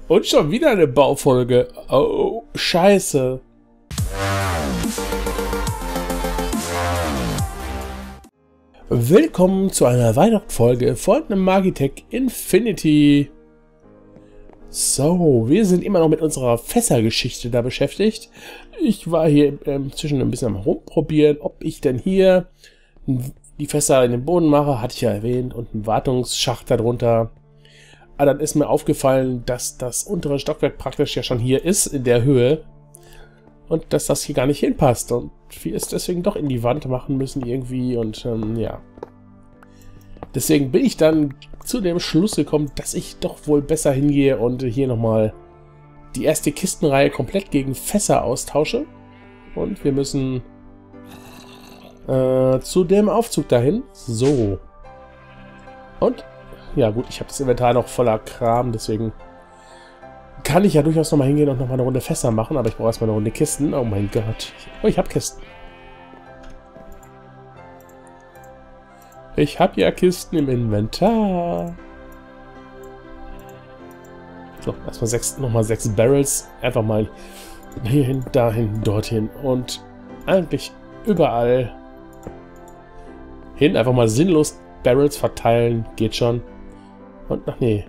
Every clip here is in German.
Und schon wieder eine Baufolge. Oh, scheiße. Willkommen zu einer weiteren Folge von Magitech Infinity. So, wir sind immer noch mit unserer Fässergeschichte da beschäftigt. Ich war hier zwischen ein bisschen am Rumprobieren, ob ich denn hier die Fässer in den Boden mache, hatte ich ja erwähnt, und einen Wartungsschacht darunter. Aber dann ist mir aufgefallen, dass das untere Stockwerk praktisch ja schon hier ist, in der Höhe. Und dass das hier gar nicht hinpasst. Und wir es deswegen doch in die Wand machen müssen irgendwie. Und ja. Deswegen bin ich dann zu dem Schluss gekommen, dass ich doch wohl besser hingehe und hier nochmal die erste Kistenreihe komplett gegen Fässer austausche. Und wir müssen zu dem Aufzug dahin. So. Und ja gut, ich habe das Inventar noch voller Kram, deswegen kann ich ja durchaus nochmal hingehen und nochmal eine Runde Fässer machen, aber ich brauche erstmal eine Runde Kisten. Oh mein Gott. Oh, ich habe Kisten. Ich habe ja Kisten im Inventar. So, erstmal nochmal 6 Barrels. Einfach mal hierhin, dahin, dorthin und eigentlich überall hin. Einfach mal sinnlos Barrels verteilen. Geht schon. Und, ach nee.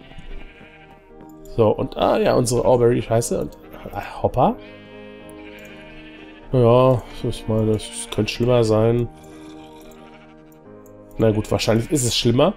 So, und, ja, unsere Auberry, scheiße. Und, Hopper. Ja, ich meine, das könnte schlimmer sein. Na gut, wahrscheinlich ist es schlimmer.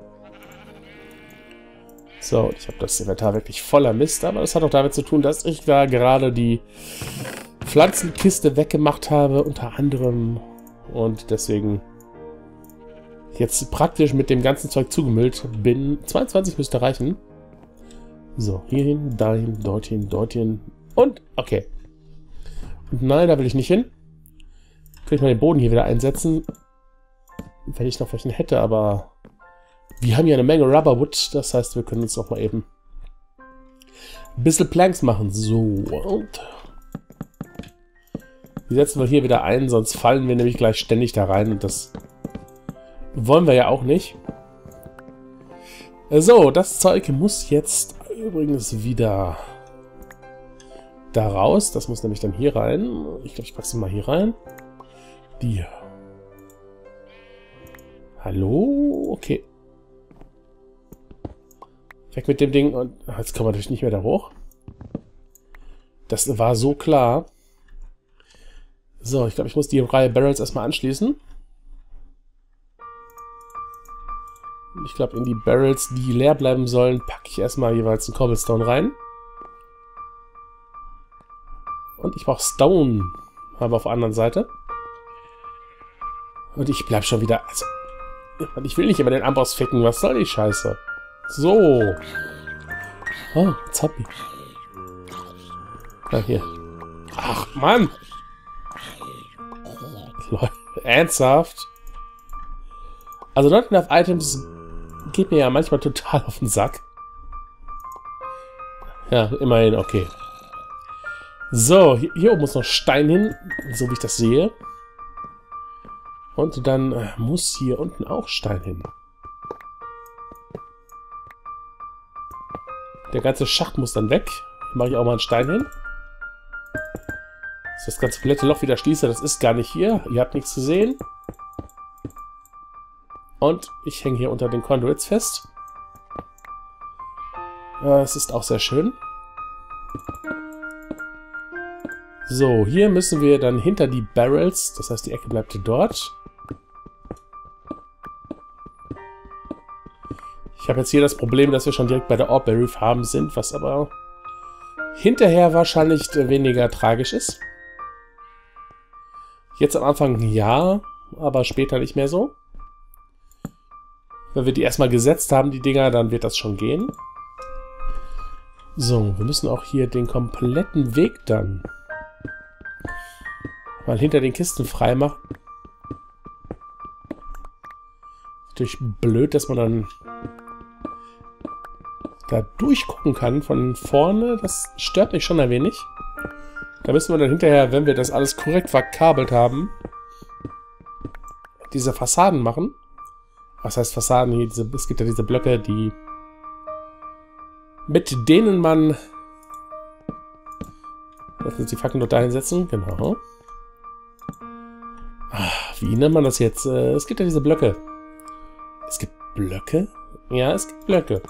So, ich habe das Inventar wirklich voller Mist, aber das hat auch damit zu tun, dass ich da gerade die Pflanzenkiste weggemacht habe, unter anderem. Und deswegen jetzt praktisch mit dem ganzen Zeug zugemüllt bin. 22 müsste reichen. So, hierhin, dahin, dorthin, dorthin. Und, okay. Und nein, da will ich nicht hin. Kann ich mal den Boden hier wieder einsetzen. Wenn ich noch welchen hätte, aber wir haben ja eine Menge Rubberwood. Das heißt, wir können uns auch mal eben ein bisschen Planks machen. So, und die setzen wir hier wieder ein, sonst fallen wir nämlich gleich ständig da rein und das wollen wir ja auch nicht. So, das Zeug muss jetzt übrigens wieder da raus. Das muss nämlich dann hier rein. Ich glaube, ich packe es mal hier rein. Die. Hallo? Okay. Weg mit dem Ding. Und jetzt kommen wir natürlich nicht mehr da hoch. Das war so klar. So, ich glaube, ich muss die Reihe Barrels erstmal anschließen. Ich glaube, in die Barrels, die leer bleiben sollen, packe ich erstmal jeweils einen Cobblestone rein. Und ich brauche Stone. Aber auf der anderen Seite. Und ich bleib schon wieder. Also, ich will nicht immer den Amboss ficken. Was soll die Scheiße? So. Oh, Zappi. Ah, hier. Ach, Mann. Leute, ernsthaft? Also, not enough items geht mir ja manchmal total auf den Sack. Ja, immerhin, okay. So, hier oben muss noch Stein hin, so wie ich das sehe. Und dann muss hier unten auch Stein hin. Der ganze Schacht muss dann weg. Hier mache ich auch mal einen Stein hin. Dass das ganze komplette Loch wieder schließe, das ist gar nicht hier. Ihr habt nichts zu sehen. Und ich hänge hier unter den Conduits fest. Das ist auch sehr schön. So, hier müssen wir dann hinter die Barrels. Das heißt, die Ecke bleibt dort. Ich habe jetzt hier das Problem, dass wir schon direkt bei der Auberry Farm sind, was aber hinterher wahrscheinlich weniger tragisch ist. Jetzt am Anfang ja, aber später nicht mehr so. Wenn wir die erstmal gesetzt haben, die Dinger, dann wird das schon gehen. So, wir müssen auch hier den kompletten Weg dann mal hinter den Kisten frei machen. Natürlich blöd, dass man dann da durchgucken kann von vorne. Das stört mich schon ein wenig. Da müssen wir dann hinterher, wenn wir das alles korrekt verkabelt haben, diese Fassaden machen. Was heißt Fassaden hier? Es gibt ja diese Blöcke, die mit denen man... Lass uns die Fackeln dort dahin setzen. Genau. Wie nennt man das jetzt? Es gibt ja diese Blöcke. Es gibt Blöcke? Ja, es gibt Blöcke.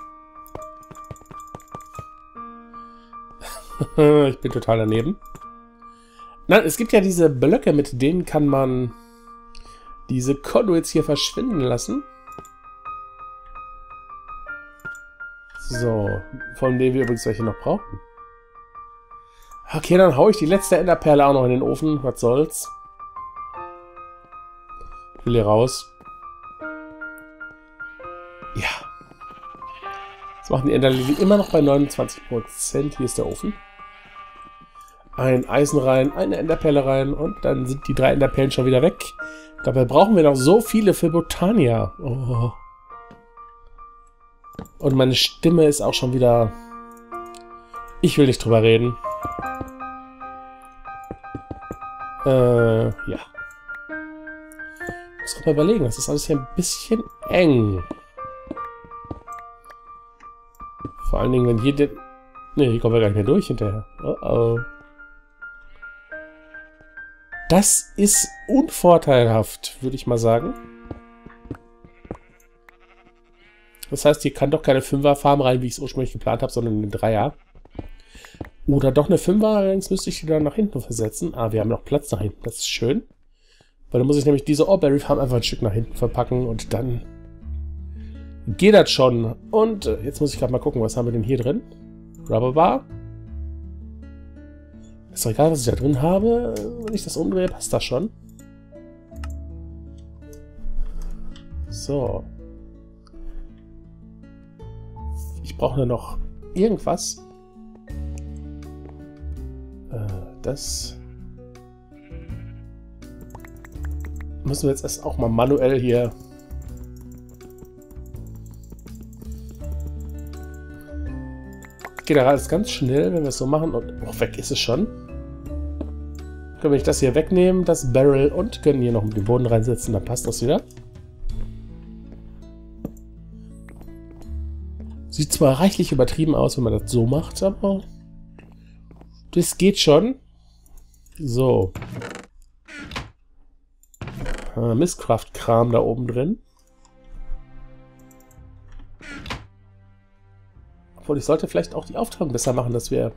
Ich bin total daneben. Nein, es gibt ja diese Blöcke, mit denen kann man diese Conduits hier verschwinden lassen. So, von denen wir übrigens welche noch brauchen. Okay, dann hau ich die letzte Enderperle auch noch in den Ofen. Was soll's? Ich will hier raus. Ja. Jetzt machen die Enderlilien immer noch bei 29%. Hier ist der Ofen. Ein Eisen rein, eine Enderperle rein und dann sind die 3 Enderperlen schon wieder weg. Dabei brauchen wir noch so viele für Botania. Oh. Und meine Stimme ist auch schon wieder... Ich will nicht drüber reden. Ja. Ich muss gerade mal überlegen, das ist alles hier ein bisschen eng. Vor allen Dingen, wenn hier der... Ne, hier kommen wir gar nicht mehr durch hinterher. Oh oh. Das ist unvorteilhaft, würde ich mal sagen. Das heißt, hier kann doch keine 5er-Farm rein, wie ich es ursprünglich geplant habe, sondern eine 3er. Oder doch eine 5er, allerdings müsste ich die dann nach hinten versetzen. Ah, wir haben noch Platz nach hinten, das ist schön. Weil dann muss ich nämlich diese Oreberry Farm einfach ein Stück nach hinten verpacken und dann geht das schon. Und jetzt muss ich gerade mal gucken, was haben wir denn hier drin? Rubber Bar. Ist doch egal, was ich da drin habe. Wenn ich das umdrehe, passt das schon. So. Ich brauche nur noch irgendwas. Das müssen wir jetzt erst auch mal manuell hier. Geht da alles ganz schnell, wenn wir es so machen. Und oh, weg ist es schon. Können wir das hier wegnehmen, das Barrel, und können hier noch den Boden reinsetzen, dann passt das wieder. Sieht zwar reichlich übertrieben aus, wenn man das so macht, aber das geht schon. So. Mistcraft-Kram da oben drin. Obwohl, ich sollte vielleicht auch die Aufteilung besser machen, dass wir...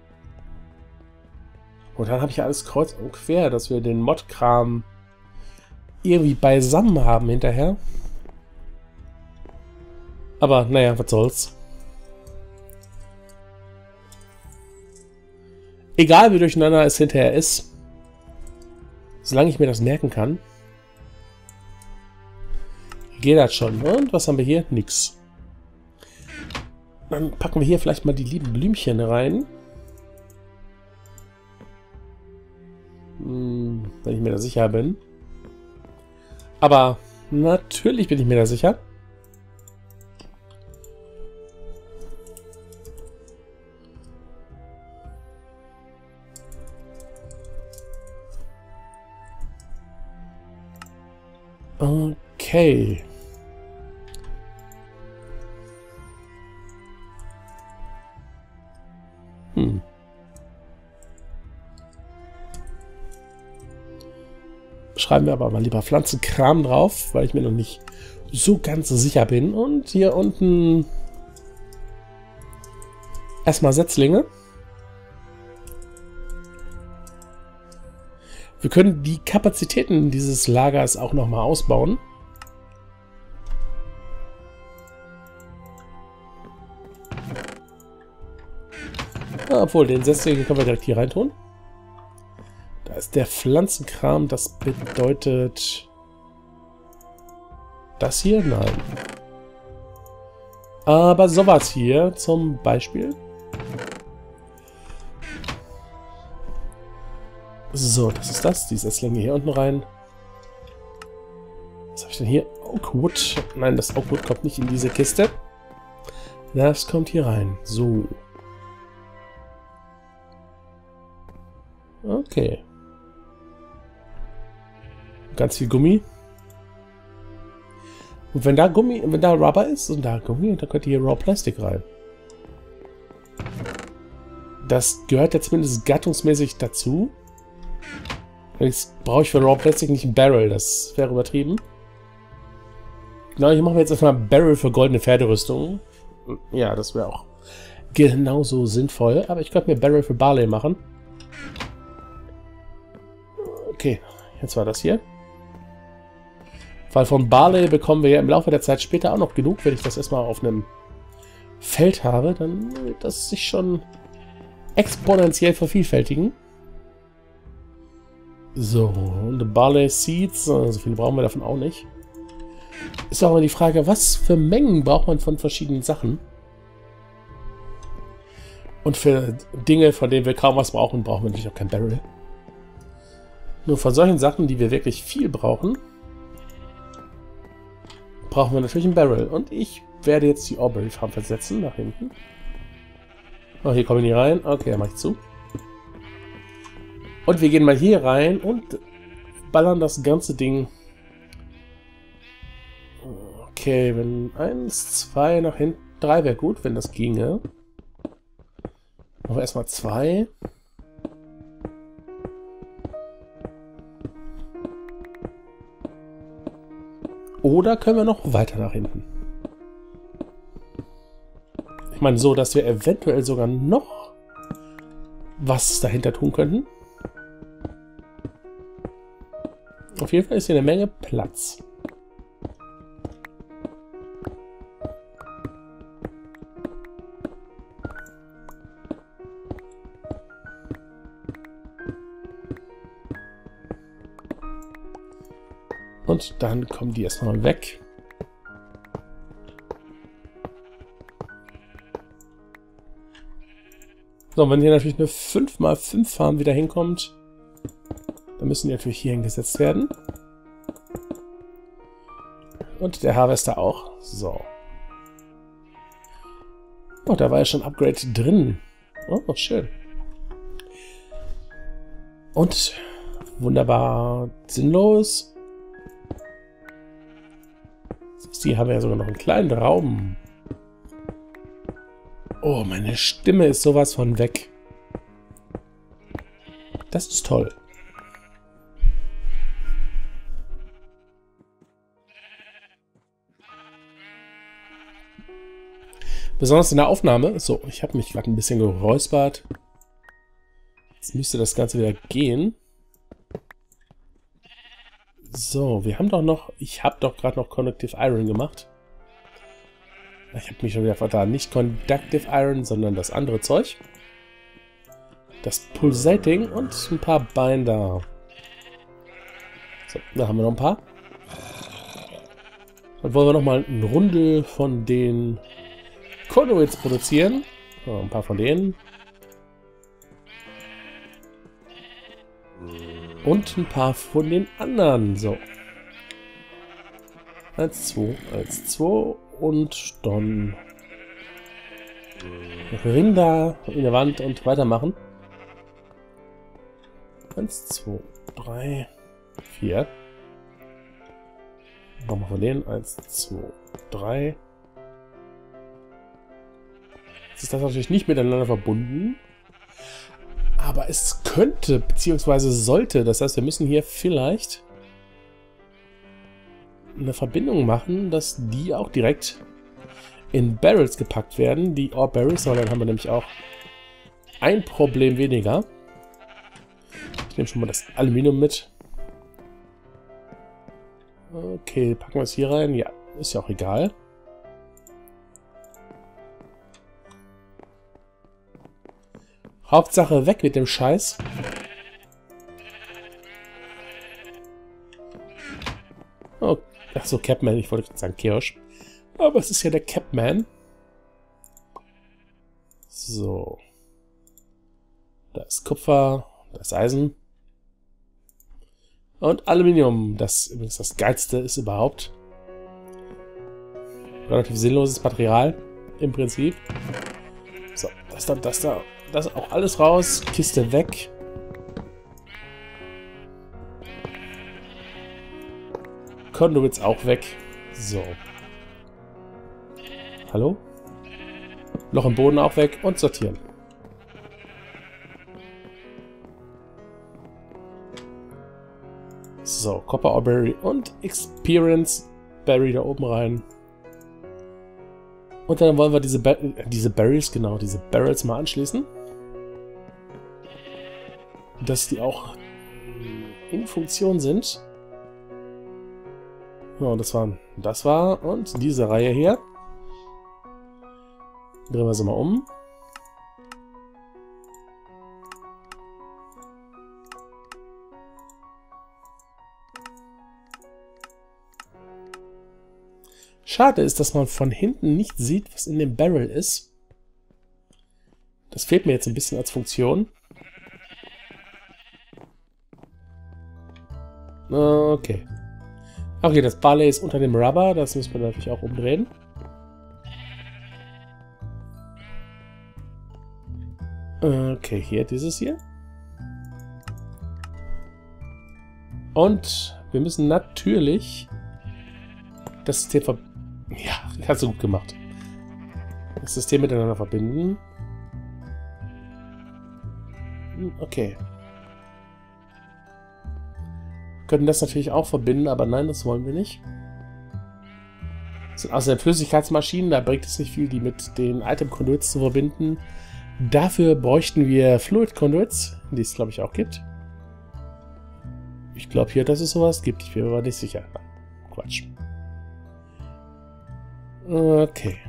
Und dann habe ich ja alles kreuz und quer, dass wir den Mod-Kram irgendwie beisammen haben hinterher. Aber, naja, was soll's. Egal wie durcheinander es hinterher ist, solange ich mir das merken kann, geht das schon. Und was haben wir hier? Nix. Dann packen wir hier vielleicht mal die lieben Blümchen rein. Wenn ich mir da sicher bin. Aber natürlich bin ich mir da sicher. Okay. Schreiben wir aber mal lieber Pflanzenkram drauf, weil ich mir noch nicht so ganz sicher bin. Und hier unten erstmal Setzlinge. Wir können die Kapazitäten dieses Lagers auch nochmal ausbauen. Obwohl, den Setzlinge können wir direkt hier reintun. Da ist der Pflanzenkram, das bedeutet... Das hier? Nein. Aber sowas hier zum Beispiel. So, das ist das. Die Setzlinge hier unten rein. Was habe ich denn hier? Oakwood. Nein, das Oakwood kommt nicht in diese Kiste. Das kommt hier rein. So. Okay. Ganz viel Gummi. Und wenn da Rubber ist und da Gummi, dann könnt ihr hier Raw Plastic rein. Das gehört ja zumindest gattungsmäßig dazu. Jetzt brauche ich für Raw Plastic nicht ein Barrel, das wäre übertrieben. Genau, hier machen wir jetzt erstmal ein Barrel für goldene Pferderüstung. Ja, das wäre auch genauso sinnvoll. Aber ich könnte mir Barrel für Barley machen. Okay, jetzt war das hier. Weil von Barley bekommen wir ja im Laufe der Zeit später auch noch genug. Wenn ich das erstmal auf einem Feld habe, dann wird das sich schon exponentiell vervielfältigen. So, und Barley Seeds, so viele brauchen wir davon auch nicht. Ist auch mal die Frage, was für Mengen braucht man von verschiedenen Sachen? Und für Dinge, von denen wir kaum was brauchen, brauchen wir natürlich auch kein Barrel. Nur von solchen Sachen, die wir wirklich viel brauchen, brauchen wir natürlich ein Barrel. Und ich werde jetzt die Auberry Farm versetzen, nach hinten. Oh, hier kommen die rein. Okay, dann mache ich zu. Und wir gehen mal hier rein und ballern das ganze Ding. Okay, wenn 1, 2 nach hinten, 3 wäre gut, wenn das ginge. Machen wir erstmal 2. Oder können wir noch weiter nach hinten? Ich meine, so, dass wir eventuell sogar noch was dahinter tun könnten. Auf jeden Fall ist hier eine Menge Platz. Und dann kommen die erstmal weg. So, wenn hier natürlich eine 5x5 Farm wieder hinkommt, dann müssen die natürlich hier hingesetzt werden. Und der Harvester auch. So. Oh, da war ja schon ein Upgrade drin. Oh, schön. Und wunderbar sinnlos. Die haben ja sogar noch einen kleinen Raum. Oh, meine Stimme ist sowas von weg. Das ist toll. Besonders in der Aufnahme. So, ich habe mich gerade ein bisschen geräuspert. Jetzt müsste das Ganze wieder gehen. So, wir haben doch noch... Ich habe doch gerade noch Conductive Iron gemacht. Ich habe mich schon wieder vertan. Nicht Conductive Iron, sondern das andere Zeug. Das Pulsating und ein paar Binder. So, da haben wir noch ein paar. Dann wollen wir nochmal ein Rundel von den Conduits produzieren. So, ein paar von denen. Und ein paar von den anderen. So. 1, 2, 1, 2 und dann Ring da in der Wand und weitermachen. 1, 2, 3, 4. Machen wir von denen 1, 2, 3. Jetzt ist das natürlich nicht miteinander verbunden. Aber es könnte, beziehungsweise sollte, das heißt, wir müssen hier vielleicht eine Verbindung machen, dass die auch direkt in Barrels gepackt werden, die Ore Barrels, weil dann haben wir nämlich auch ein Problem weniger. Ich nehme schon mal das Aluminium mit. Okay, packen wir es hier rein. Ja, ist ja auch egal. Hauptsache weg mit dem Scheiß. Oh, ach so, Capman. Ich wollte gerade sagen Kirsch. Aber es ist ja der Capman. So. Da ist Kupfer, da ist Eisen. Und Aluminium, das übrigens das geilste ist überhaupt. Relativ sinnloses Material, im Prinzip. So, das auch alles raus. Kiste weg. Conduits auch weg. So. Hallo? Loch im Boden auch weg und sortieren. So, Copper Ore Berry und Experience Berry da oben rein. Und dann wollen wir diese Barrels, genau, diese Barrels mal anschließen. Dass die auch in Funktion sind. Ja, und das war und diese Reihe hier. Drehen wir sie mal um. Schade ist, dass man von hinten nicht sieht, was in dem Barrel ist. Das fehlt mir jetzt ein bisschen als Funktion. Okay. Okay, das Barley ist unter dem Rubber. Das müssen wir natürlich auch umdrehen. Okay, hier dieses hier. Und wir müssen natürlich das System verbinden. Ja, hast du gut gemacht. Das System miteinander verbinden. Okay. Wir können das natürlich auch verbinden, aber nein, das wollen wir nicht. Das sind außerdem Flüssigkeitsmaschinen, da bringt es nicht viel, die mit den Item Conduits zu verbinden. Dafür bräuchten wir Fluid Conduits, die es glaube ich auch gibt. Ich glaube hier, dass es sowas gibt, ich bin mir aber nicht sicher. Quatsch. Okay.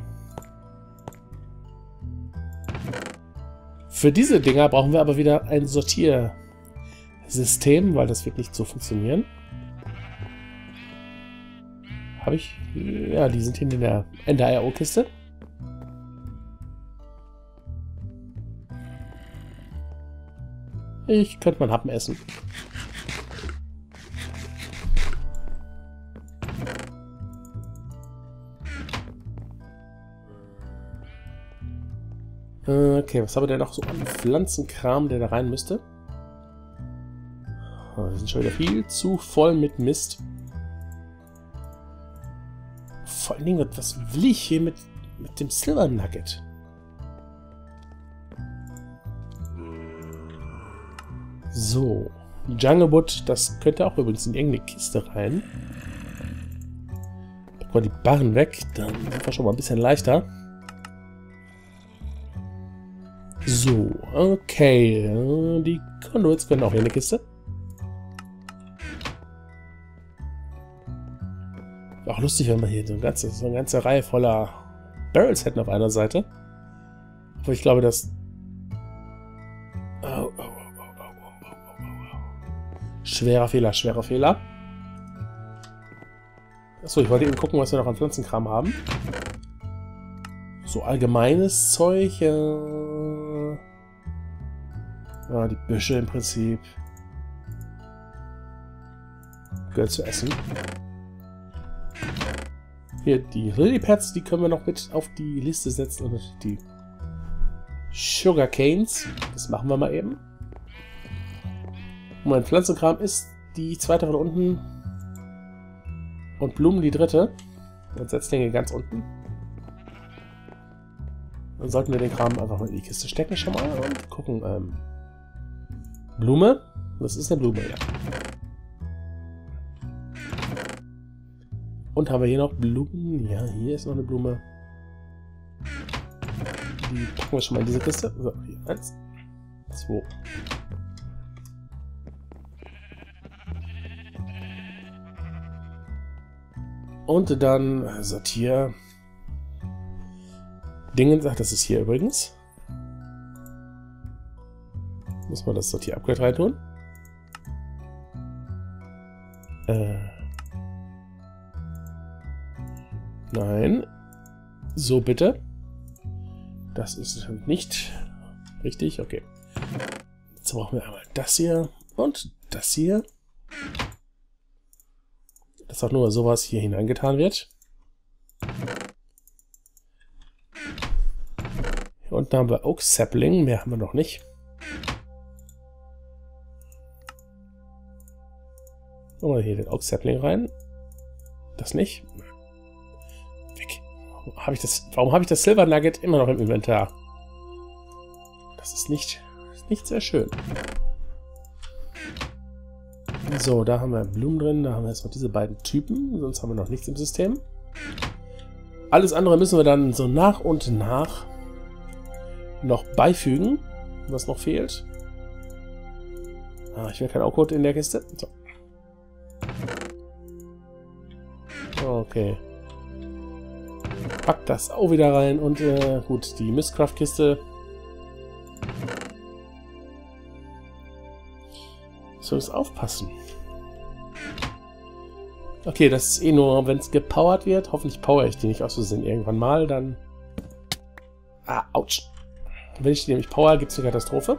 Für diese Dinger brauchen wir aber wieder ein Sortiersystem, weil das wird nicht so funktionieren. Habe ich? Ja, die sind hinten in der IO-Kiste. Ich könnte mal einen Happen essen. Okay, was haben wir denn noch so an Pflanzenkram, der da rein müsste? Oh, wir sind schon wieder viel zu voll mit Mist. Vor allen Dingen, was will ich hier mit dem Silver Nugget? So, Jungle Wood, das könnte auch übrigens in irgendeine Kiste rein. Packen wir die Barren weg, dann sind wir schon mal ein bisschen leichter. So, okay. Die Conduits können auch hier in die Kiste. Auch lustig, wenn wir hier so eine ganze Reihe voller Barrels hätten auf einer Seite. Aber ich glaube, dass... Oh. Schwerer Fehler, schwerer Fehler. Achso, ich wollte eben gucken, was wir noch an Pflanzenkram haben. So allgemeines Zeug. Ja, die Büsche im Prinzip. Gehört zu essen. Hier die Lilypads, die können wir noch mit auf die Liste setzen. Und die Sugar Canes. Das machen wir mal eben. Und mein Pflanzenkram ist die zweite von unten. Und Blumen die dritte. Und Setzlinge ganz unten. Dann sollten wir den Kram einfach mal in die Kiste stecken schon mal und gucken. Blume? Das ist eine Blume, ja. Und haben wir hier noch Blumen? Ja, hier ist noch eine Blume. Die packen wir schon mal in diese Kiste. So, hier. 1, 2. Und dann Sortier. Dingen sagt, das ist hier übrigens. Muss man das Sortier-Upgrade reintun? Nein. So, bitte. Das ist nicht richtig. Okay. Jetzt brauchen wir einmal das hier und das hier. Dass auch nur sowas hier hineingetan wird. Hier unten haben wir Oak Sapling. Mehr haben wir noch nicht. Machen wir hier den Oak Sapling rein. Das nicht. Weg. Warum habe ich das Silver Nugget immer noch im Inventar? Das ist nicht sehr schön. So, da haben wir Blumen drin, da haben wir jetzt noch diese beiden Typen, sonst haben wir noch nichts im System. Alles andere müssen wir dann so nach und nach noch beifügen, was noch fehlt. Ah, ich will kein Outcode in der Kiste. So. Okay. Pack das auch wieder rein und gut, die Mistcraft-Kiste. Soll es aufpassen. Okay, das ist eh nur, wenn es gepowert wird. Hoffentlich power ich die nicht aus Versehen irgendwann mal, dann... Ah, ouch. Wenn ich die nämlich power, gibt es eine Katastrophe.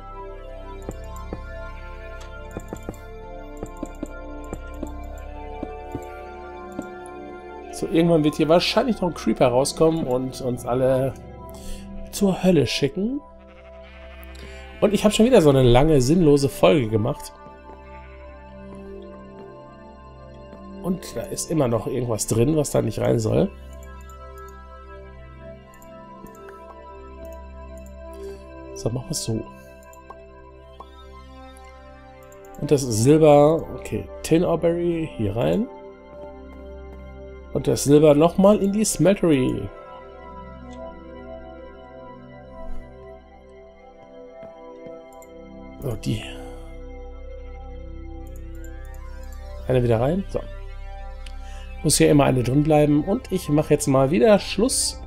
So, irgendwann wird hier wahrscheinlich noch ein Creeper rauskommen und uns alle zur Hölle schicken. Und ich habe schon wieder so eine lange, sinnlose Folge gemacht. Und da ist immer noch irgendwas drin, was da nicht rein soll. So, machen wir es so. Und das Silber, okay, Tin Auberry hier rein. Und das Silber nochmal in die Smeltery. So, die. Eine wieder rein. So. Muss hier immer eine drin bleiben. Und ich mache jetzt mal wieder Schluss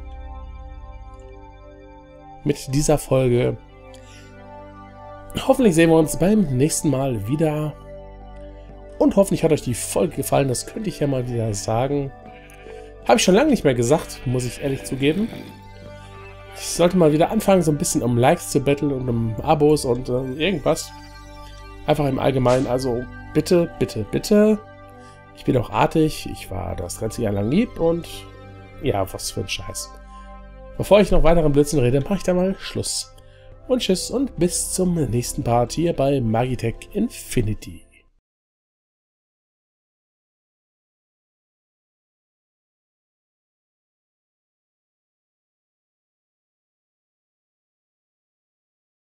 mit dieser Folge. Hoffentlich sehen wir uns beim nächsten Mal wieder. Und hoffentlich hat euch die Folge gefallen. Das könnte ich ja mal wieder sagen. Habe ich schon lange nicht mehr gesagt, muss ich ehrlich zugeben. Ich sollte mal wieder anfangen, so ein bisschen um Likes zu betteln und um Abos und irgendwas. Einfach im Allgemeinen. Also bitte, bitte, bitte. Ich bin auch artig. Ich war das ganze Jahr lang lieb und ja, was für ein Scheiß. Bevor ich noch weiteren Blödsinn rede, mache ich da mal Schluss. Und tschüss und bis zum nächsten Part hier bei Magitech Infinity.